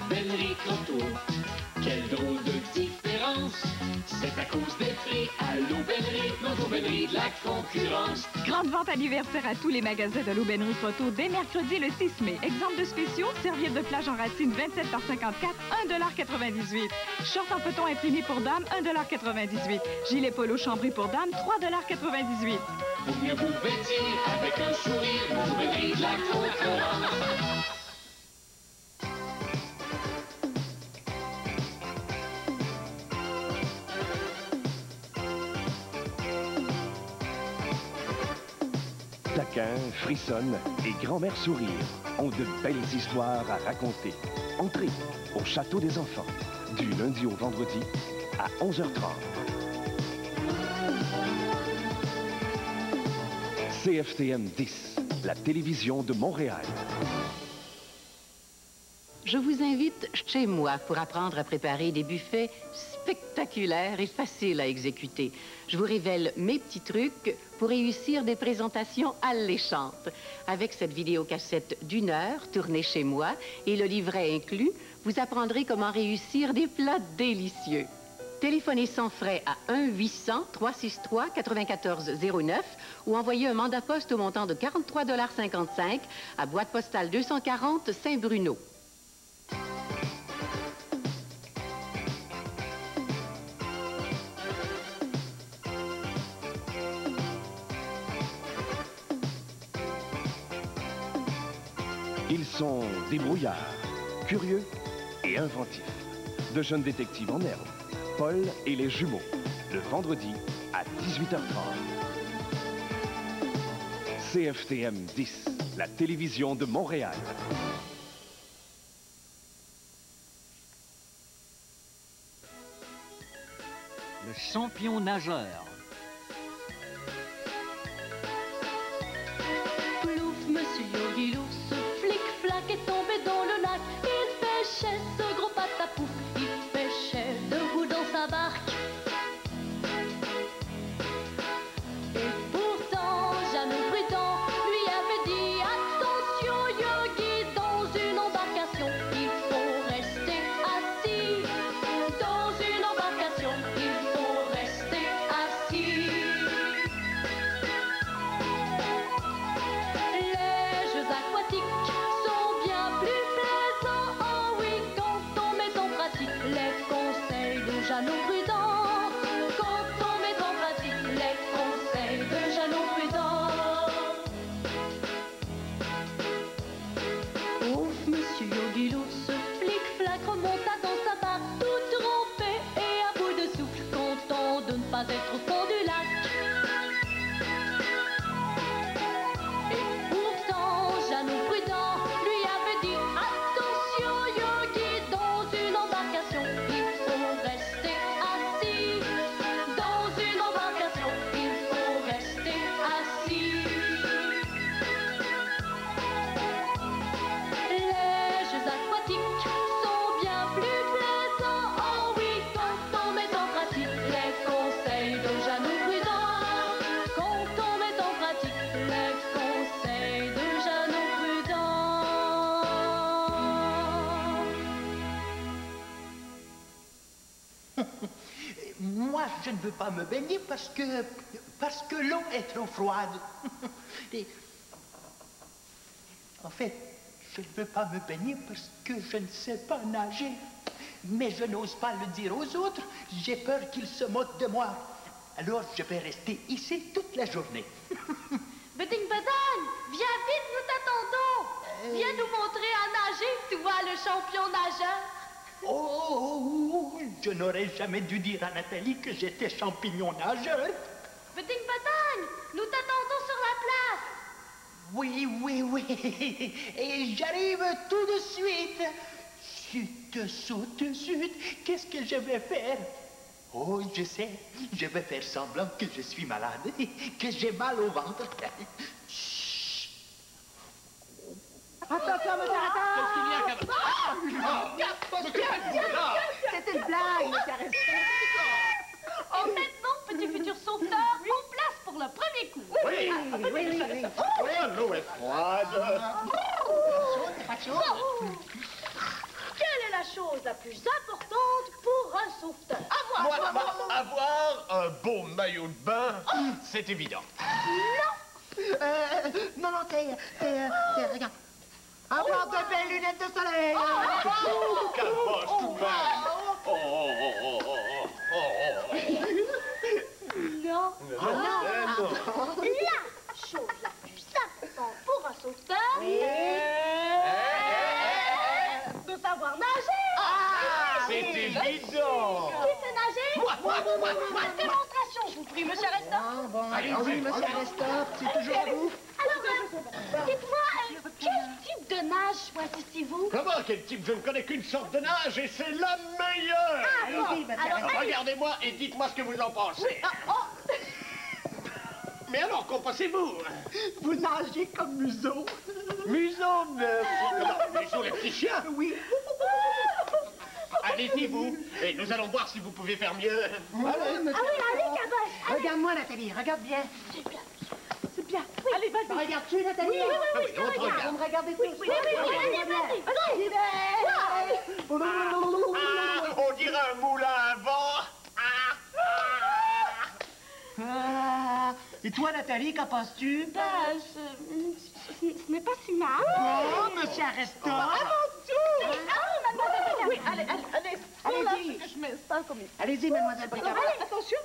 l'aubainerie Croteau. Quelle drôle de différence! C'est à cause des prix à l'aubainerie, nos aubaineries de la concurrence. Grande vente anniversaire à tous les magasins de l'aubainerie Croteau dès mercredi le 6 mai. Exemple de spéciaux, serviette de plage en ratine 27 par 54, 1,98 $. Short en coton imprimé pour dames, 1,98 $. Gilet polo chambry pour dames, 3,98 $. Pour mieux vous vêtir avec un sourire, nos aubaineries de la concurrence. Taquin, frissonne et grand-mère sourire ont de belles histoires à raconter. Entrez au Château des Enfants, du lundi au vendredi à 11h30. CFTM 10, la télévision de Montréal. Je vous invite chez moi pour apprendre à préparer des buffets spectaculaires et faciles à exécuter. Je vous révèle mes petits trucs pour réussir des présentations alléchantes. Avec cette vidéocassette d'1 heure tournée chez moi et le livret inclus, vous apprendrez comment réussir des plats délicieux. Téléphonez sans frais à 1-800-363-9409 ou envoyez un mandat poste au montant de 43,55 $ à boîte postale 240 Saint-Bruno. Ils sont débrouillards, curieux et inventifs. De jeunes détectives en herbe, Paul et les jumeaux, le vendredi à 18h30. CFTM 10, la télévision de Montréal. Le champion nageur. Plouf, monsieur Yogi l'ours, flic-flac est tombé dans le lac. Il pêchait ce gros patapouf, il pêchait debout dans sa barque. Et pourtant, Jeannot prudent lui avait dit: attention Yogi, dans une embarcation, il faut rester assis. Dans une embarcation, il faut rester assis. Les jeux aquatiques sont bien plus plaisants. Oh oui, quand on met en pratique les conseils de Jeannot prudent. Quand on met en pratique les conseils de Jeannot prudent. Ouf, monsieur Yogi l'ours, flic-flac remonta dans sa barque, tout trempé et à bout de souffle, content de ne pas être au fond du lac. Et pourtant, Jeannot prudent lui avait dit: attention Yogi, dans une embarcation, il faut rester assis. Dans une embarcation, il faut rester assis. Les jeux aquatiques sont bien plus plaisants. Oh oui, quand on met en pratique les conseils de Jeannot prudent. Quand on met en pratique les conseils de Jeannot prudent. Moi, je ne veux pas me baigner parce que l'eau est trop froide. Et, en fait, je ne veux pas me baigner parce que je ne sais pas nager. Mais je n'ose pas le dire aux autres. J'ai peur qu'ils se moquent de moi. Alors, je vais rester ici toute la journée. Beding Bedan, viens vite, nous t'attendons. Viens nous montrer à nager, toi le champion nageur. Oh, je n'aurais jamais dû dire à Nathalie que j'étais champignon nageur. Beding Bedan, nous t'attendons sur la place. Oui. Et j'arrive tout de suite. Zut, qu'est-ce que je vais faire? Oh, je sais, je vais faire semblant que je suis malade, que j'ai mal au ventre. Chut. Attention, monsieur C'est une blague, monsieur Arrêté. Oh, maintenant, petit futur sauveteur, en place pour le premier coup. Oui. L'eau est froide. Quelle est la chose la plus importante pour un sauveteur? Avoir un beau maillot de bain, c'est évident. Non, regarde. Avoir de belles lunettes de soleil. Caboche, tout de même. Non. La chose la plus importante pour un sauveteur, de savoir nager. C'est évident. Qui sait nager? Moi. Démonstration, je vous prie, monsieur Aresta. Allez-y, monsieur Aresta, c'est toujours à vous. Alors, dites-moi, quel type de nage choisissez-vous? Comment, quel type? Je ne connais qu'une sorte de nage et c'est la meilleure. Allez-y, monsieur Aresta. Regardez-moi et dites-moi ce que vous en pensez. Mais alors, qu'en pensez-vous? Vous nagez comme Museau. Museau, Museau, les petits chiens. Oui. Allez-y, vous, et nous allons voir si vous pouvez faire mieux. Allez, monsieur. Allez, Caboche. Regarde-moi, Nathalie, regarde bien. C'est bien. Oui. Allez, vas-y. Regardes-tu, Nathalie? Oui, on te Vous regarde. me regardez tous? Oui, allez, vas-y. On dirait un moulin à vent. Et toi, Nathalie, qu'en penses-tu? Ce n'est pas si mal. Oh, monsieur Aresta. Mademoiselle. Oui, allez. Allez-y. Que je m'installe comme il faut. Allez-y, mademoiselle Bricabra. Attention.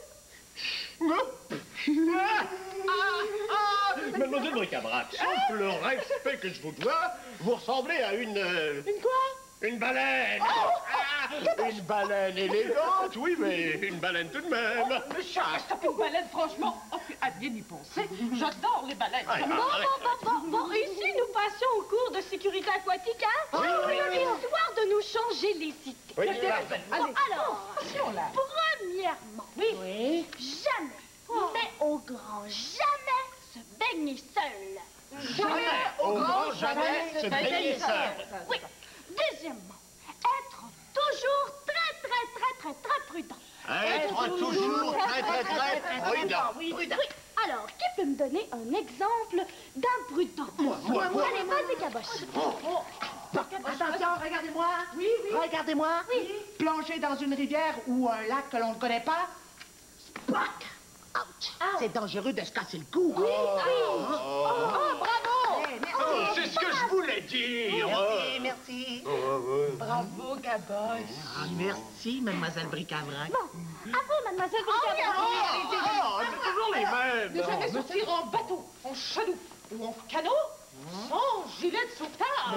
Mademoiselle Bric-à-Brac, sauf le respect que je vous dois, vous ressemblez à une... Une quoi? Une baleine. Une baleine élégante, oui, mais une baleine tout de même. Monsieur, stop une baleine, franchement. Oh, puis à bien y penser. J'adore les baleines. Bon, ici, nous passons au cours de sécurité aquatique, hein? Oui. Histoire de nous changer les idées. Oui, Bon, alors, premièrement, jamais, mais au grand jamais, se baigner seul. Jamais, au grand jamais, se baigner seul. Oui. Deuxièmement, être toujours très prudent. Être toujours très prudent. Oui. Alors, qui peut me donner un exemple d'imprudent? Moi. Allez, vas-y, Caboche. Attention, regardez-moi. Oui. Regardez-moi. Oui. Plonger dans une rivière ou un lac que l'on ne connaît pas. Spock! Ouch! C'est dangereux de se casser le cou. Bravo! Oh, c'est ce que je voulais dire. Merci. Bravo, Gaboche. Merci, mademoiselle Bric-à-Brac. Bon, à vous, mademoiselle Bric-à-Brac. C'est toujours les mêmes. Ne jamais sortir en bateau, en chaloupe ou en canot sans gilet de sauvetage.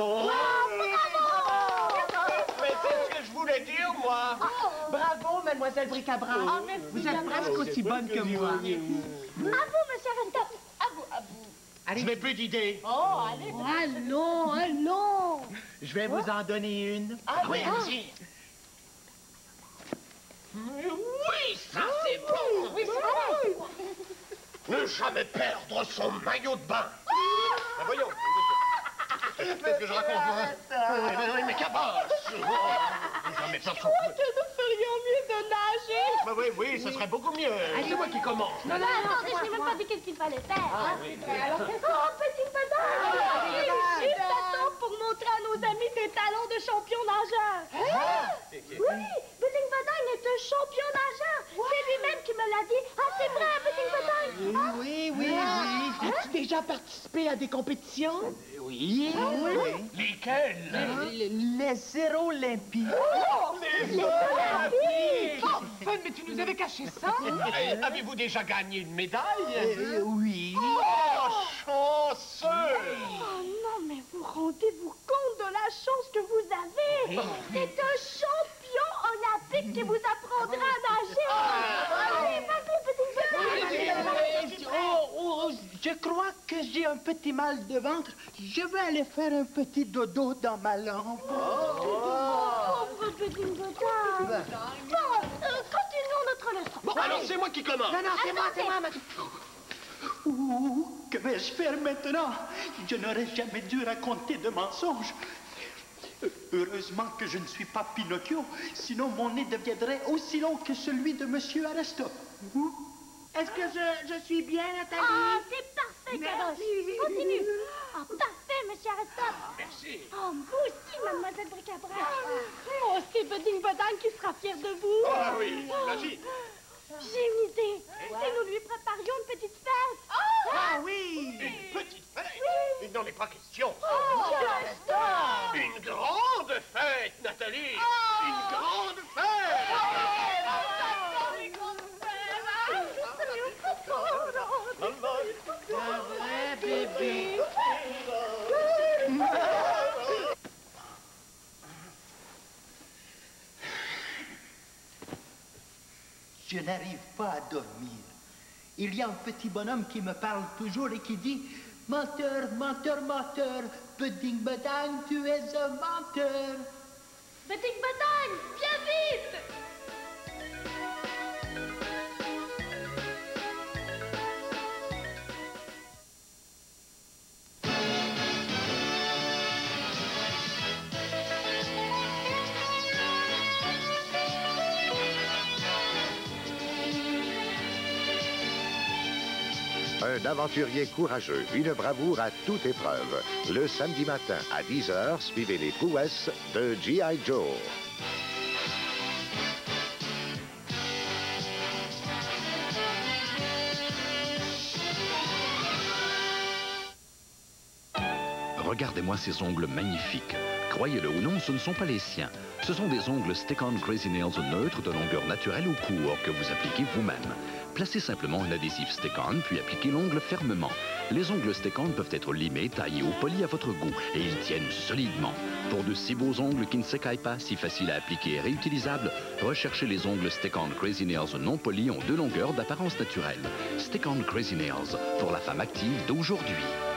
Mais c'est ce que je voulais dire, moi. Bravo, mademoiselle Bric-à-Brac. Vous êtes presque aussi bonne que moi. À vous, monsieur Aresta. À vous. Je n'ai plus d'idée. Oh, allez. Allons. Je vais vous en donner une. Oui, allez-y. Oui, ça c'est bon. Oui, c'est bon. Ne jamais perdre son maillot de bain. Ben voyons. Qu'est-ce que je raconte, moi? Oui, mais Caboche. Jamais perdre son... Que nous ferions mieux de nager. Ben oui, ça serait beaucoup mieux. C'est moi qui commence. Non, attendez, je n'ai même pas dit qu'est-ce qu'il fallait faire. Alors, Petit Fedin! Il est juste à temps pour montrer à nos amis tes talons de champion nageur. Oui, Petit Fedin est un champion nageur. C'est lui-même qui me l'a dit. Ah, c'est vrai, Petit Fedin? Oui. As-tu déjà participé à des compétitions? Oui. Lesquels? Les Zéro Olympiques. Les Olympiques. Enfin, mais tu nous avais caché ça. Avez-vous déjà gagné une médaille? Oui. Oh, chanceux! Oh non, mais vous rendez-vous compte de la chance que vous avez? C'est un champion olympique qui vous apprendra à nager. Allez, vas-y, Petit Fedin. Je crois que j'ai un petit mal de ventre. Je vais aller faire un petit dodo dans ma lampe. Pauvre Petit Fedin. Bon, continuons notre leçon. Bon, alors c'est moi qui commence. Non, c'est moi. Que vais-je faire maintenant? Je n'aurais jamais dû raconter de mensonges. Heureusement que je ne suis pas Pinocchio, sinon mon nez deviendrait aussi long que celui de Monsieur Aresta. Est-ce que je suis bien, Nathalie? Ah, c'est parfait, Caboche. Continue. Ah, parfait, monsieur Arrête-Top. Merci. Oh, vous aussi, mademoiselle Bric-à-Brac. Oh, c'est Pudding Bedang qui sera fier de vous. Ah oui, j'imagine. J'ai une idée. Si nous lui préparions une petite fête. Ah oui. Une petite fête. Il n'en est pas question. Une grande fête, Nathalie. Une grande fête. Bébé. Je n'arrive pas à dormir. Il y a un petit bonhomme qui me parle toujours et qui dit « Menteur, menteur, menteur, Pudding Bedang, tu es un menteur. » Pudding Bedang, viens vite. Un aventurier courageux, une bravoure à toute épreuve. Le samedi matin à 10h, suivez les prouesses de G.I. Joe. Regardez-moi ces ongles magnifiques. Croyez-le ou non, ce ne sont pas les siens. Ce sont des ongles Stick-On Crazy Nails neutres de longueur naturelle ou court que vous appliquez vous-même. Placez simplement un adhésif Stick-On, puis appliquez l'ongle fermement. Les ongles Stick-On peuvent être limés, taillés ou polis à votre goût, et ils tiennent solidement. Pour de si beaux ongles qui ne s'écaillent pas, si faciles à appliquer et réutilisables, recherchez les ongles Stick-On Crazy Nails non polis en 2 longueurs d'apparence naturelle. Stick-On Crazy Nails, pour la femme active d'aujourd'hui.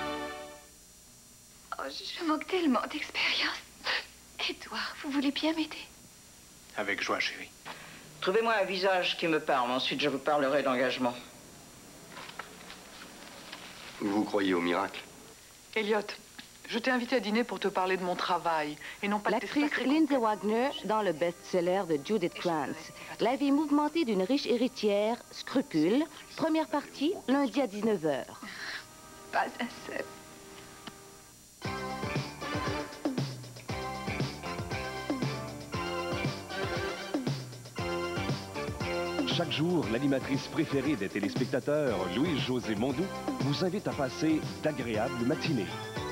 Oh, je manque tellement d'expérience. Edouard, vous voulez bien m'aider? Avec joie, chérie. Trouvez-moi un visage qui me parle. Ensuite, je vous parlerai d'engagement. Vous croyez au miracle? Elliot, je t'ai invité à dîner pour te parler de mon travail et non pas de tes L'actrice sacrés... Lindsay Wagner dans le best-seller de Judith Krantz. La vie mouvementée d'une riche héritière, Scrupule. Première partie, lundi à 19h. Pas assez. Chaque jour, l'animatrice préférée des téléspectateurs, Louise-Josée Mondou, vous invite à passer d'agréables matinées.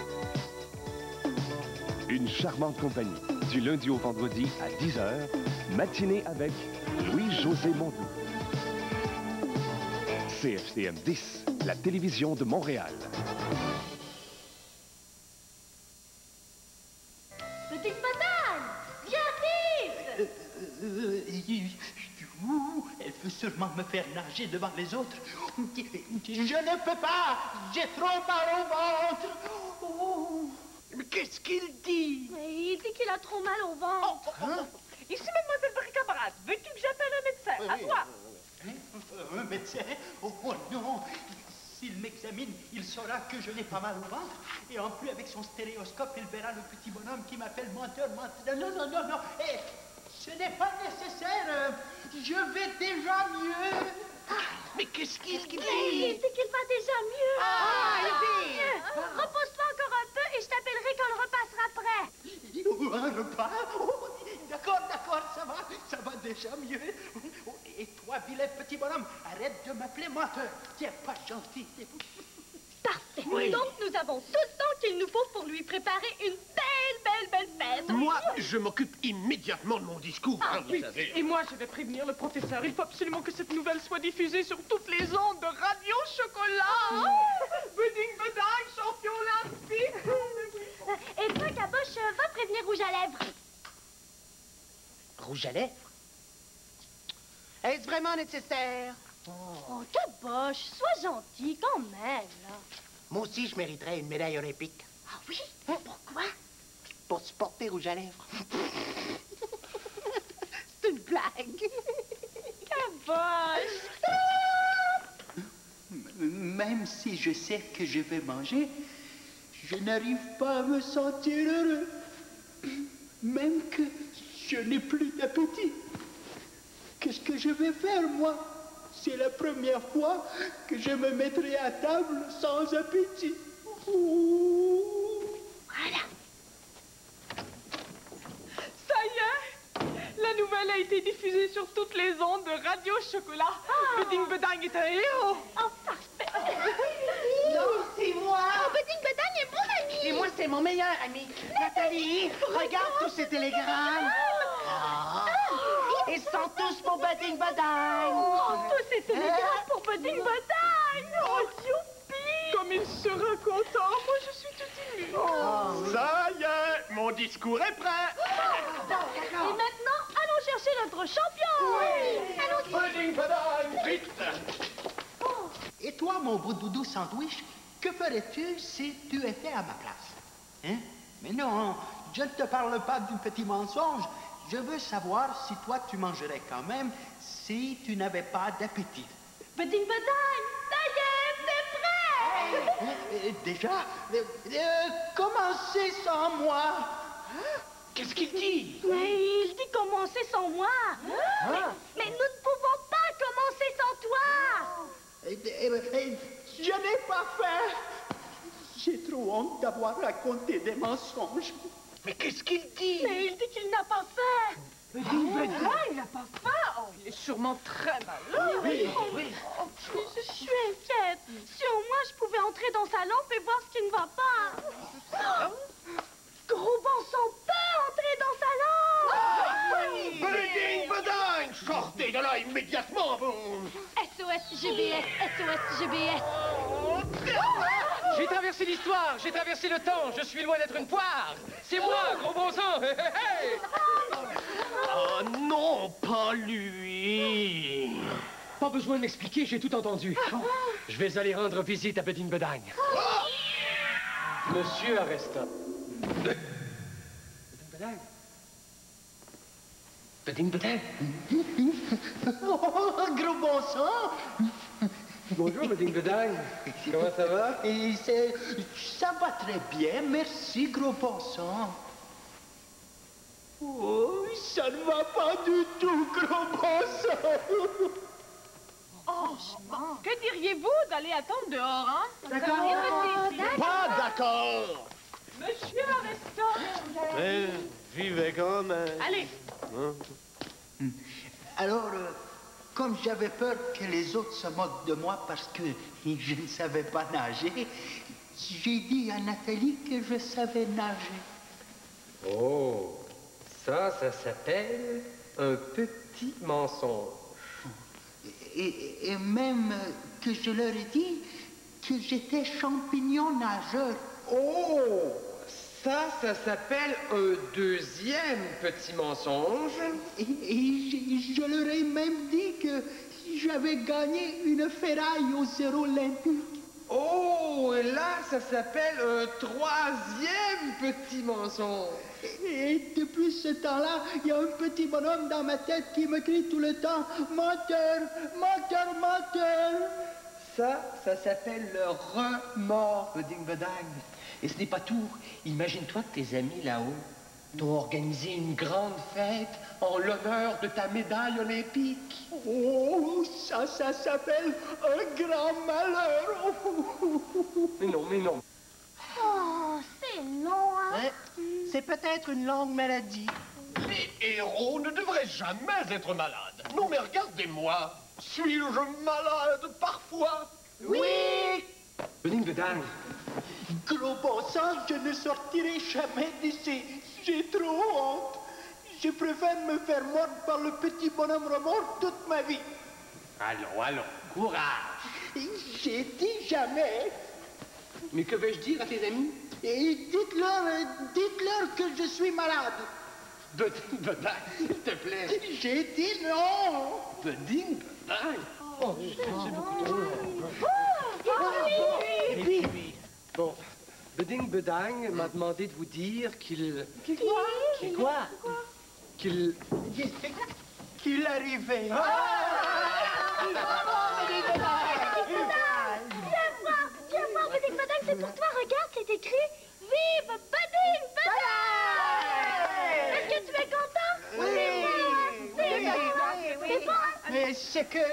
Une charmante compagnie, du lundi au vendredi à 10h, matinée avec Louise-Josée Mondou. CFTM 10, la télévision de Montréal. Pudding Bedang, viens vite. Elle veut sûrement me faire nager devant les autres. Je ne peux pas. J'ai trop mal au ventre. Oh. Mais qu'est-ce qu'il dit? Il dit qu'il a trop mal au ventre. Ici, mademoiselle Bric-à-Brac. Veux-tu que j'appelle un médecin? À toi. Un médecin? Oh non. S'il m'examine, il saura que je n'ai pas mal au ventre. Et en plus, avec son stéréoscope, il verra le petit bonhomme qui m'appelle menteur, menteur. Non. Hey, ce n'est pas nécessaire. Je vais déjà mieux. Mais qu'est-ce qu'il dit? Il dit qu'il va déjà mieux. Repose-toi encore un peu et je t'appellerai quand le repas sera prêt. Un repas? Oh, d'accord, ça va déjà mieux. Oh, et toi, vilain petit bonhomme, arrête de m'appeler menteur. T'es pas gentil. Parfait. Oui. Donc, nous avons tout le temps qu'il nous faut pour lui préparer une belle fête. Moi, je m'occupe immédiatement de mon discours, vous savez. Et moi, je vais prévenir le professeur. Il faut absolument que cette nouvelle soit diffusée sur toutes les ondes de Radio Chocolat. Pudding Bedang, champion olympique. Et toi, Caboche, va prévenir Rouge à lèvres. Rouge à lèvres? Est-ce vraiment nécessaire? Oh, Caboche, sois gentil quand même, là. Moi aussi, je mériterais une médaille olympique. Ah oui? Pourquoi? Pour supporter Rouge à lèvres. C'est une blague. Caboche! Même si je sais que je vais manger, je n'arrive pas à me sentir heureux. Même que je n'ai plus d'appétit. Qu'est-ce que je vais faire, moi? C'est la première fois que je me mettrai à table sans appétit. nouvelle a été diffusée sur toutes les ondes de Radio Chocolat. Pudding Bedang est un héros. Oh, parfait. Non, c'est moi. Oh, Pudding Bedang est mon ami. Et moi, c'est mon meilleur ami. Nathalie, regarde tous ces télégrammes. Ils sont tous pour Pudding Bedang. Oh, tous ces télégrammes pour Pudding Bedang. Oh, youpi. Comme il sera content. Moi, je suis tout émue. Ça y est, mon discours est prêt. Et maintenant, allons chercher notre champion. Allons-y. Pudding Bedang, vite. Et toi, mon beau doudou sandwich, que ferais-tu si tu étais à ma place? Hein? Mais non, je ne te parle pas du petit mensonge. Je veux savoir si toi, tu mangerais quand même si tu n'avais pas d'appétit. Pudding Bedang, ça y est, c'est prêt. Déjà, commencez sans moi. Qu'est-ce qu'il dit? Mais il dit commencer sans moi. Mais nous ne pouvons pas commencer sans toi. Je n'ai pas fait. J'ai trop honte d'avoir raconté des mensonges. Mais qu'est-ce qu'il dit? Mais il dit qu'il n'a pas fait. Pudding Bedang, il n'a pas faim. Oh, il est sûrement très malade. Oui. Je suis inquiète. Si au moins je pouvais entrer dans sa lampe et voir ce qui ne va pas. Gros bon sang peut entrer dans sa lampe. Pudding Bedang, sortez de là immédiatement. SOS GBS, SOS GBS. J'ai traversé l'histoire, j'ai traversé le temps, je suis loin d'être une poire. C'est moi, gros bon sang. Oh non, pas lui. Pas besoin de m'expliquer, j'ai tout entendu. Je vais aller rendre visite à Pudding Bedang. Monsieur Aresta. Pudding Bedang. Oh, gros bon sang. Bonjour, Pudding Bedang. Comment ça va? Ça va très bien, merci, gros bon sang. Oh, ça ne va pas du tout, gros bon sang. Oh, que diriez-vous d'aller attendre dehors, hein? D'accord. Pas d'accord. Monsieur Aresta. Mais vivez quand même. Allez. Alors, comme j'avais peur que les autres se moquent de moi parce que je ne savais pas nager, j'ai dit à Nathalie que je savais nager. Oh, ça s'appelle un petit mensonge. Et même que je leur ai dit que j'étais champignon nageur. Oh, ça s'appelle un deuxième petit mensonge. Et je leur ai même dit que j'avais gagné une ferraille aux Jeux olympiques. Oh, et là, ça s'appelle un troisième petit mensonge. Et depuis ce temps-là, il y a un petit bonhomme dans ma tête qui me crie tout le temps « Menteur, menteur, menteur !» Ça s'appelle le remords, Pudding Bedang. Et ce n'est pas tout. Imagine-toi que tes amis là-haut t'ont organisé une grande fête en l'honneur de ta médaille olympique. Oh, ça s'appelle un grand malheur. Mais non. Oh, c'est long, hein? C'est peut-être une longue maladie. Les héros ne devraient jamais être malades. Non, mais regardez-moi. Suis-je malade parfois? Oui. Pudding Bedang. Gros bon sang, je ne sortirai jamais d'ici. J'ai trop honte. Je préfère me faire mordre par le petit bonhomme remords toute ma vie. Allons, courage. J'ai dit jamais. Mais que vais-je dire à tes amis? Et dites-leur que je suis malade. Pudding Bedang, s'il te plaît. J'ai dit non. Pudding Bedang. Oh, c'est beaucoup trop long. Bon, Pudding Bedang m'a demandé de vous dire qu'il... Quoi? Qu'il arrivait. Viens voir, Pudding Bedang, c'est pour toi. Regarde, c'est écrit « Vive Pudding Bedang !» Est-ce que tu es content? Oui. C'est bon? Mais c'est que...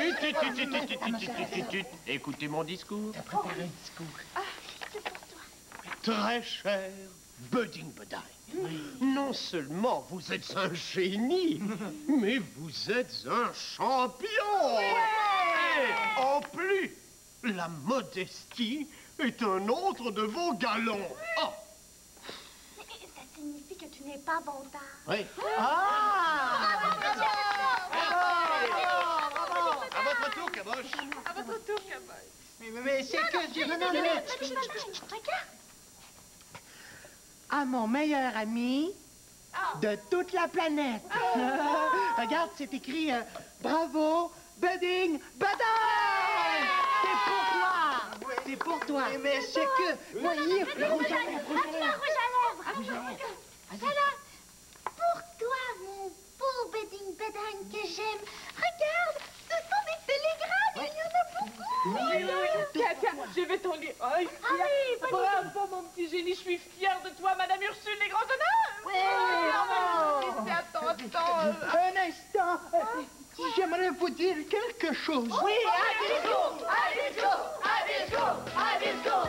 Écoutez mon discours. T'as préparé un discours. Très cher Pudding Bedang. Non seulement vous êtes un génie, mais vous êtes un champion. Et en plus, la modestie est un autre de vos galons. Oh. Ça signifie que tu n'es pas vantard. Oui. À votre tour, Caboche. À votre tour, Caboche. Mais c'est que j'ai... Regarde. À mon meilleur ami de toute la planète. Regarde, c'est écrit bravo, Budding Budding! C'est pour toi! C'est pour toi! Mais c'est que... Voyez, rouge à lèvres! Voilà, pour toi, mon beau Budding Budding que j'aime. Regarde, ce sont des télégrammes, il y en a beaucoup. Tiens, je vais t'en lire. Bravo, mon petit génie, je suis fière de toi, Madame Ursule, les grands honneurs. Attends. Un instant! J'aimerais vous dire quelque chose. Oui, à disco.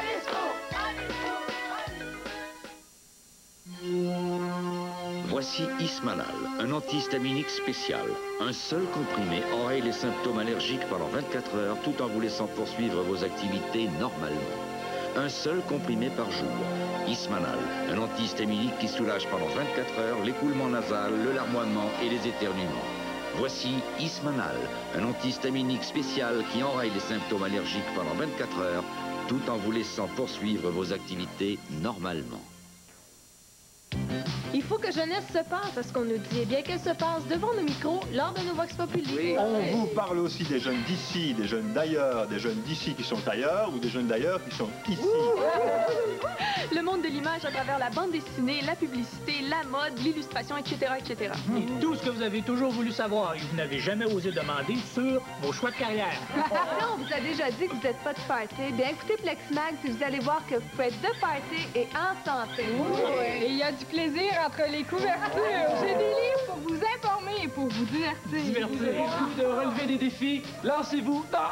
Voici Ismanal, un antihistaminique spécial. Un seul comprimé enraye les symptômes allergiques pendant 24 heures tout en vous laissant poursuivre vos activités normalement. Un seul comprimé par jour. Ismanal, un antihistaminique qui soulage pendant 24 heures l'écoulement nasal, le larmoiement et les éternuements. Voici Ismanal, un antihistaminique spécial qui enraye les symptômes allergiques pendant 24 heures tout en vous laissant poursuivre vos activités normalement. Il faut que jeunesse se passe à ce qu'on nous dit, et bien qu'elle se passe devant nos micros lors de nos Vox Populi. On vous parle aussi des jeunes d'ici, des jeunes d'ailleurs, des jeunes d'ici qui sont ailleurs ou des jeunes d'ailleurs qui sont ici. Le monde de l'image à travers la bande dessinée, la publicité, la mode, l'illustration, etc., etc. Et tout ce que vous avez toujours voulu savoir et que vous n'avez jamais osé demander sur vos choix de carrière. Là, on vous a déjà dit que vous n'êtes pas de party. Bien, écoutez Plexmag, puis vous allez voir que vous pouvez être de party et en santé. Et il y a du plaisir entre les couvertures. J'ai des livres pour vous informer et pour vous divertir. De relever des défis, lancez-vous dans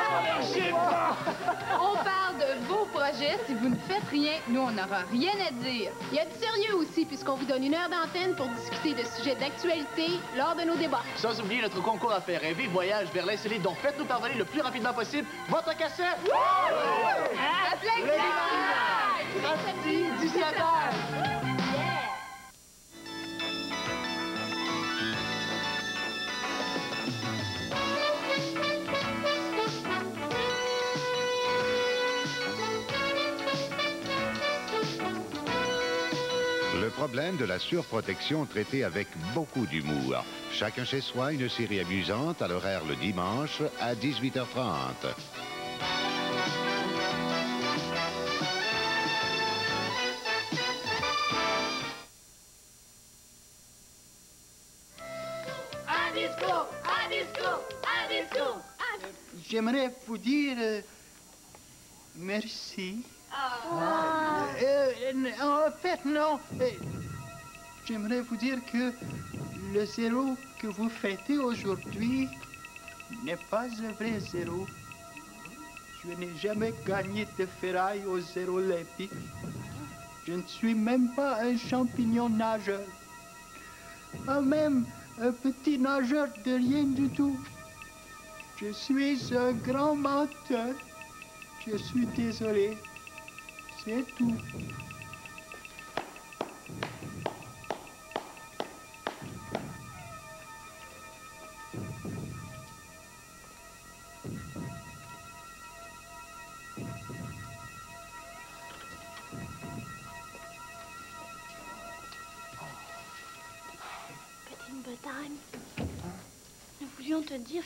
On parle de vos projets. Si vous ne faites rien, nous, on n'aura rien à dire. Il y a du sérieux aussi, puisqu'on vous donne 1 heure d'antenne pour discuter de sujets d'actualité lors de nos débats. Sans oublier notre concours à faire rêver, voyage vers l'insolite, donc faites-nous parvenir le plus rapidement possible votre cassette. À Samedi, 17h. Le problème de la surprotection traité avec beaucoup d'humour. Chacun chez soi, une série amusante à l'horaire le dimanche à 18h30. J'aimerais vous dire merci. En fait, non. J'aimerais vous dire que le zéro que vous fêtez aujourd'hui n'est pas un vrai zéro. Je n'ai jamais gagné de ferraille aux zéros olympiques. Je ne suis même pas un champignon nageur. Pas même un petit nageur de rien du tout. Je suis un grand menteur. Je suis désolé. C'est tout. Budding Budding, nous voulions te dire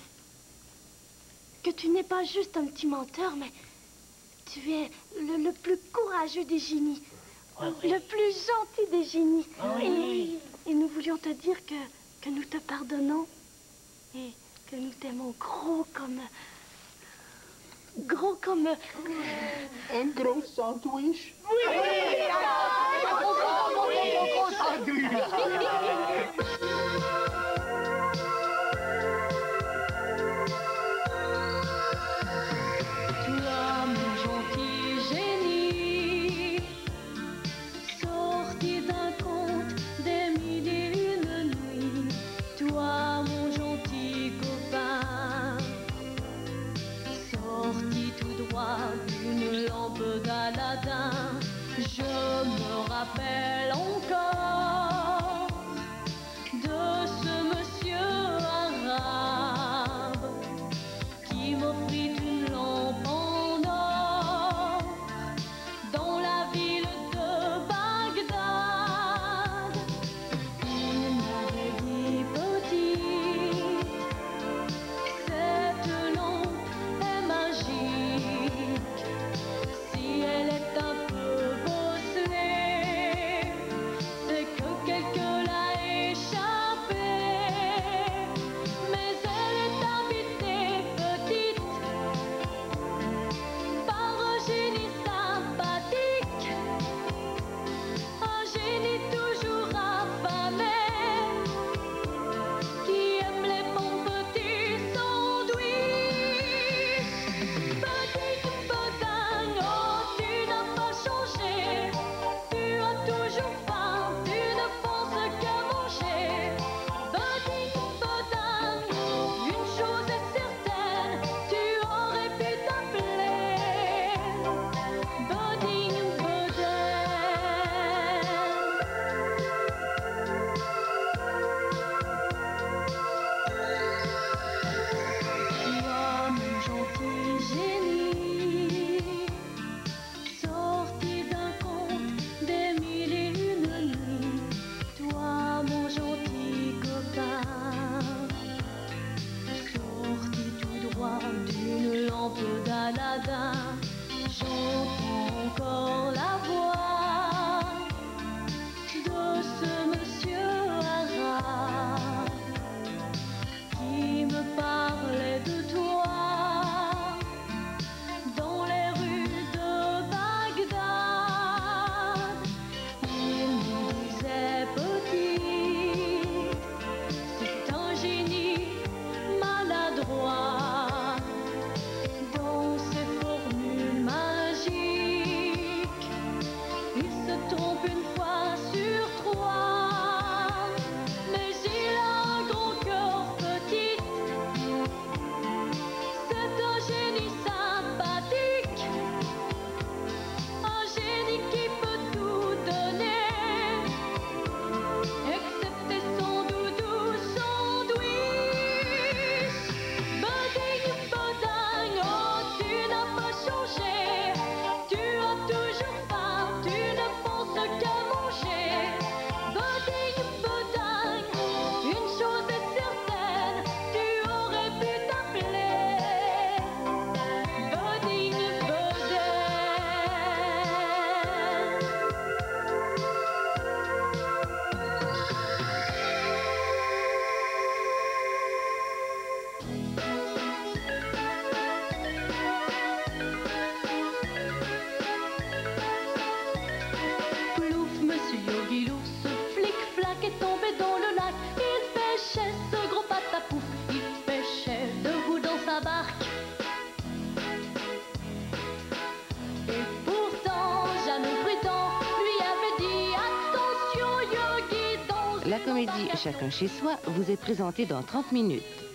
que tu n'es pas juste un petit menteur, mais tu es le plus courageux des génies, le plus gentil des génies. Et nous voulions te dire que nous te pardonnons et que nous t'aimons gros comme... Un gros sandwich. Oui, un gros sandwich. Toi, mon gentil génie, sorti d'Aladin. J'entends encore la voix de ce monsieur arabe qui me parlait de toi dans les rues de Bagdad. Il me disait petite, c'est un génie maladroit dans ses formules magiques. Il se trompe une fois sur trois, mais il a un gros cœur petit. C'est un génie sympathique, un génie qui peut tout donner, excepté son doudou sandwich. Buding, buding, oh tu n'as pas changé, tu as toujours faim, tu ne penses qu'à manger. Buding, buding, une chose est certaine, tu aurais pu t'appeler Buding, buding. Plouf, monsieur Yogi l'ours, flic-flac est tombé dans le lac. Il pêchait ce gros patapouf, il pêchait debout dans sa barque. Et pourtant, jamais prudent lui avait dit attention Yogi dans La comédie Chacun chez soi vous est présentée dans 30 minutes.